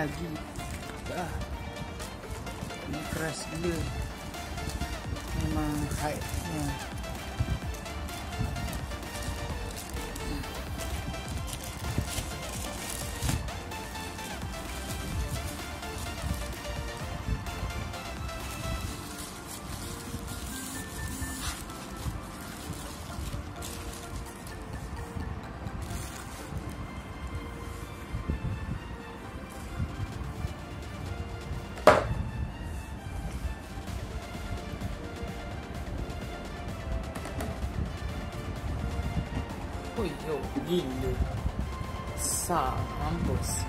lagi. Ini keras gila. Memang hype-nya. Oh yo, gila. Mampus.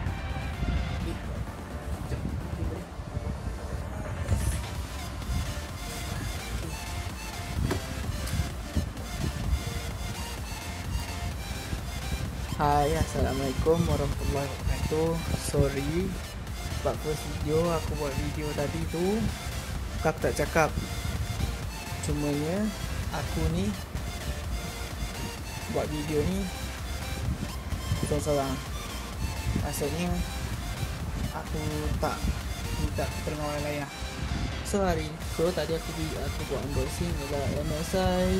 Hai, assalamualaikum warahmatullahi wabarakatuh. Sorry, sebab first video aku buat video tadi tu aku tak cakap. Cumanya aku ni buat video ni seorang-seorang. Maksudnya aku tak minta pertolongan orang lain lah. So hari ni tadi aku buat unboxing adalah MSI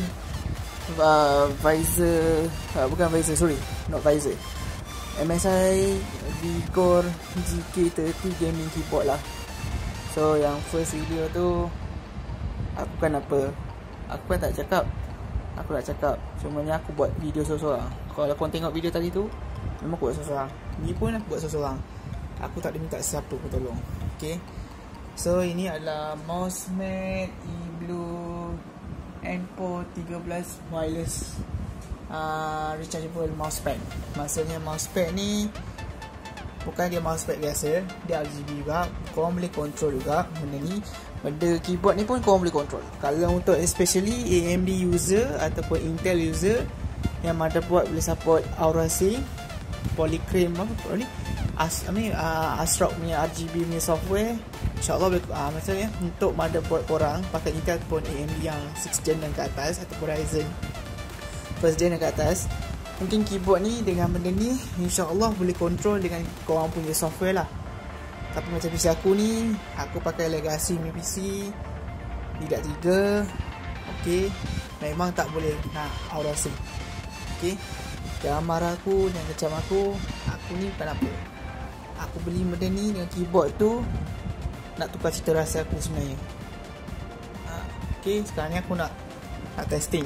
Visor, bukan Visor, sorry, not Visor, MSI Vigor GK30 gaming keyboard lah. So yang first video tu aku kan apa, aku kan tak cakap. Aku nak cakap, cumanya aku buat video seorang-seorang. Kalau korang tengok video tadi tu, memang aku buat seorang-seorang. Ni pun aku buat seorang-seorang. Aku tak ada minta siapa pun tolong. Okay. So ini adalah Mousemate eBlue N4 13 wireless rechargeable mousepad. Maksudnya mousepad ni bukan dia mousepad biasa, dia RGB juga. Korang boleh control juga benda ni. Benda keyboard ni pun korang boleh control. Kalau untuk especially AMD user ataupun Intel user yang motherboard boleh support Aura Sync, Polychrome apa ni, ASRock punya RGB punya software, InsyaAllah boleh, maksudnya untuk motherboard korang pakai Intel ataupun AMD yang 6th gen dan ke atas, ataupun Ryzen 1st gen dan ke atas, mungkin keyboard ni dengan benda ni InsyaAllah boleh control dengan korang punya software lah. Tapi macam PC aku ni, aku pakai Legacy punya PC Lidat 3. Okay, memang tak boleh nak Aura Sync. Okay, jangan marah aku, jangan kecam aku. Aku ni bukan apa, aku beli benda ni dengan keyboard tu nak tukar cita rasa aku sebenarnya. Okay, sekarang ni aku nak testing.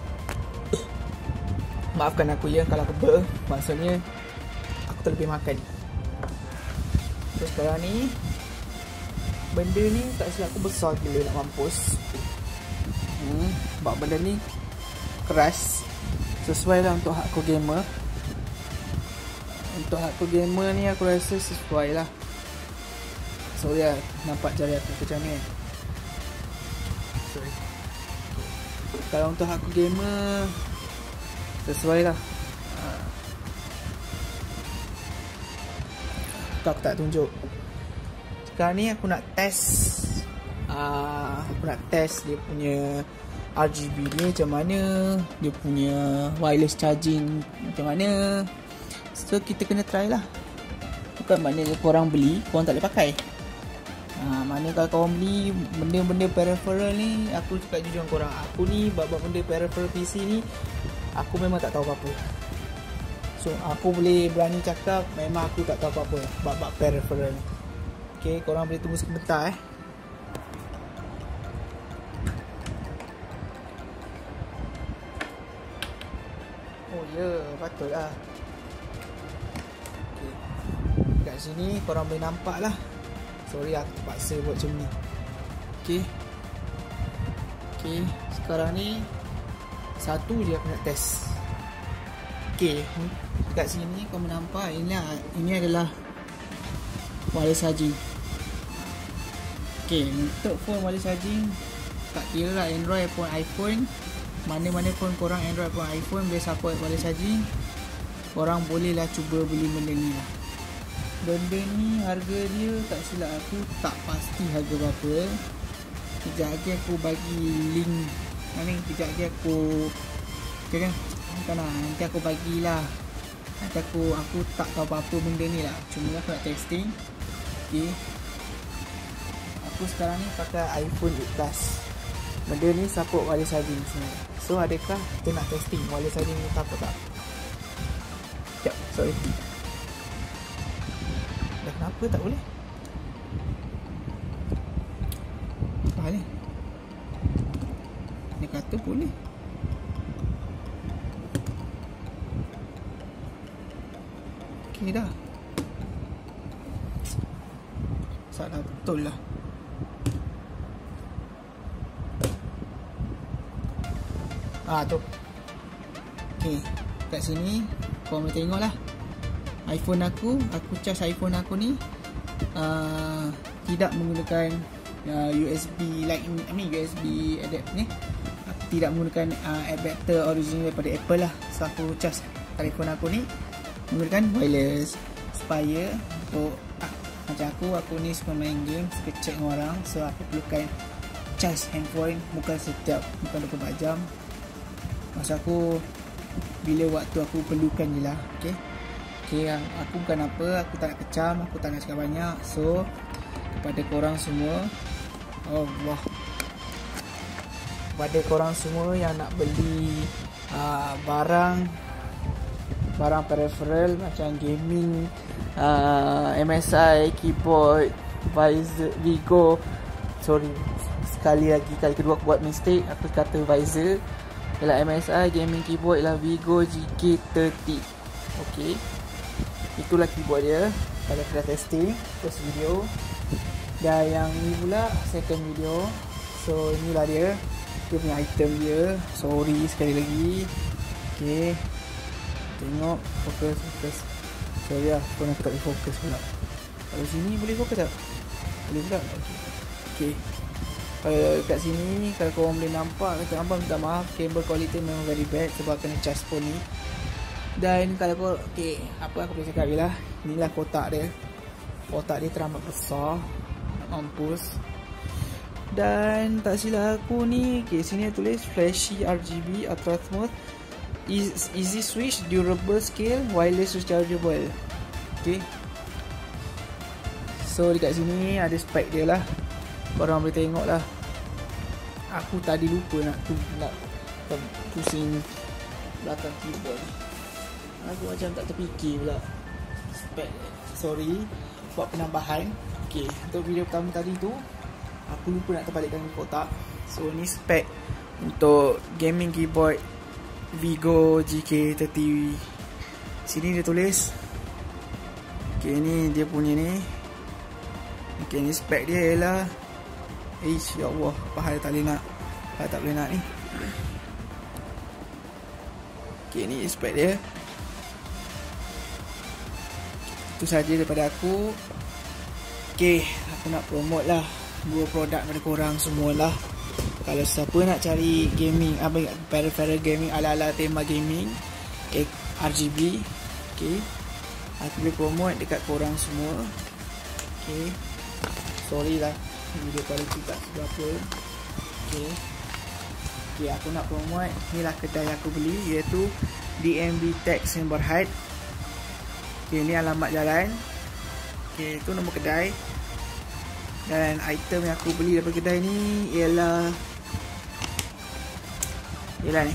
Maafkan aku ya kalau aku maksudnya aku terlebih makan. So sekarang ni benda ni tak silap aku besar gila nak mampus. Sebab benda ni keras, sesuai lah untuk hardcore gamer. Untuk hardcore gamer ni aku rasa sesuai lah. So ya, nampak jari aku macam ni. Sorry. Kalau untuk hardcore gamer sesuai lah. Aku tak tunjuk. Sekarang ni aku nak test dia punya RGB dia macam mana, dia punya wireless charging macam mana. So kita kena try lah. Bukan maknanya korang beli korang tak boleh pakai. Mana kalau korang beli benda-benda peripheral ni, aku cakap jujur dengan korang, aku ni bab-bab benda peripheral PC ni aku memang tak tahu apa-apa. So aku boleh berani cakap memang aku tak tahu apa-apa bab-bab peripheral ni. Okay, korang boleh tunggu sebentar Oh ya, patut lah. Okay, kat sini korang boleh nampak lah. Sorry aku terpaksa buat macam ni. Okay, sekarang ni satu je aku nak test. Okay, kat sini kau nampak ini adalah wireless charging. Okay, untuk phone wireless charging, tak kira lah Android ataupun iPhone, mana-mana pun korang Android ataupun iPhone boleh support wireless charging, korang boleh lah cuba beli benda ni lah. Benda ni harga dia tak silap aku tak pasti harga berapa. Kejap lagi aku bagi link ni, kejap lagi aku nanti aku bagilah Nanti aku tak tahu apa-apa benda ni lah, cuma aku nak testing. Okay, aku sekarang ni pakai iPhone 8 Plus. Benda ni support wireless charging sebenarnya. So adakah kita nak testing wireless charging ni tak tak? Sekejap, sorry. Dah kenapa tak boleh? Apa ni? Dia kata boleh. Okay dah. Salah betul lah. Tu. Okay, kat sini korang boleh tengok lah iPhone aku charge iPhone aku ni tidak menggunakan USB USB adapt ni, tidak menggunakan adapter original daripada Apple lah. So aku charge telefon aku ni menggunakan wireless supaya untuk macam aku ni suka main game, suka chat dengan orang, so aku perlukan charge handphone bukan 24 jam. Masa aku bila waktu aku perlukan je lah. Okay, aku bukan apa, aku tak nak kecam, aku tak nak cakap banyak. So kepada korang semua, Allah, kepada korang semua yang nak beli barang peripheral macam gaming, MSI, keyboard, visor, Vigo. Sorry, sekali kedua aku buat mistake, aku kata visor. Ialah MSI gaming keyboard, ialah Vigo GK30. Okay, itulah keyboard dia pada kita testing first video. Dan yang ni pula second video. So inilah dia punya item dia. Sorry sekali lagi. Okay, tengok, fokus. Sorry lah, aku nak tak boleh fokus pula. Kalau sini boleh fokus tak? Boleh pula. Okay, kalau kat sini, kalau korang boleh nampak, minta maaf, cable quality memang very bad sebab kena charge phone ni. Dan kalau korang, okay, apa aku boleh cakap je lah, inilah kotak dia. Kotak dia teramat besar, mampus. Dan tak silap aku ni, okay, sini tulis flashy RGB ultra smooth, easy switch, durable scale, wireless rechargeable. Okay, so dekat sini ada spek dia lah, korang boleh tengok lah. Aku tadi lupa nak pusing belakang keyboard. Aku macam tak terfikir pula spek. Sorry buat penambahan. Okay, untuk video pertama tadi tu aku lupa nak terbalikkan kotak. So ni spek untuk gaming keyboard Vigo GK30. Sini dia tulis. Okay, ni dia punya ni. Okay, ni spek dia ialah, ya Allah, pahal tak boleh nak ni. Okay, ni spek dia. Itu saja daripada aku. Okay, aku nak promote lah 2 produk pada korang semualah. Kalau siapa nak cari gaming, peripheral gaming ala-ala tema gaming, RGB, okay, aku boleh promote dekat korang semua. Okay, sorry lah video quality tak seberapa. Okay, aku nak promote, inilah kedai aku beli, iaitu DMB Tech Sdn Bhd. Okay, ni alamat jalan. Okay, itu nombor kedai. Dan item yang aku beli daripada kedai ni ialah ni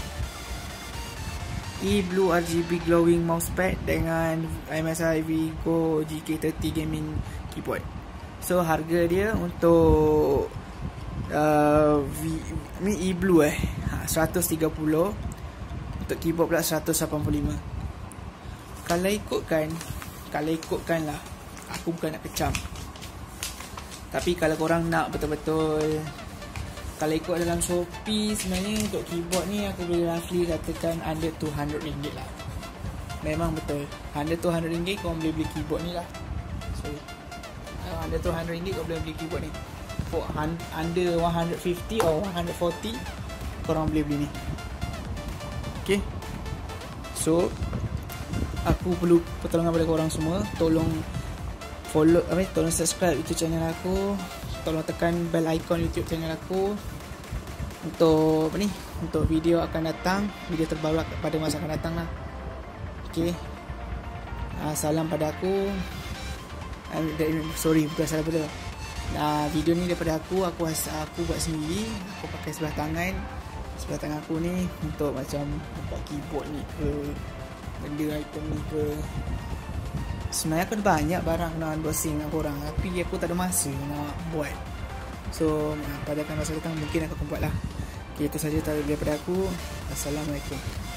E-Blue RGB glowing mousepad dengan MSI Vigo GK30 gaming keyboard. So harga dia untuk ni E-Blue 130, untuk keyboard pula 185. Kalau ikutkan lah, aku bukan nak kecam, tapi kalau korang nak betul-betul, kalau ikut dalam Shopee, sebenarnya untuk keyboard ni aku boleh roughly katakan under RM200 lah. Memang betul, under RM200 korang boleh beli keyboard ni lah. Sorry, under RM200 korang boleh beli keyboard ni. For under 150 or 140 korang boleh beli ni. Okay, so aku perlu pertolongan pada korang semua. Tolong follow, tolong subscribe YouTube channel aku, tolong tekan bell icon YouTube channel aku untuk untuk video akan datang, video terbaru pada masa akan datang lah. Okay, Salam pada aku. Sorry, bukan salah pada. Video ni daripada aku buat sendiri. Aku pakai sebelah tangan aku ni untuk macam buat keyboard ni ke, benda item ni ke. Sebenarnya aku ada banyak barang nak unboxing dengan korang, tapi aku tak ada masa nak buat. So pada masa datang mungkin aku akan buat lah. Okay, itu saja daripada aku. Assalamualaikum.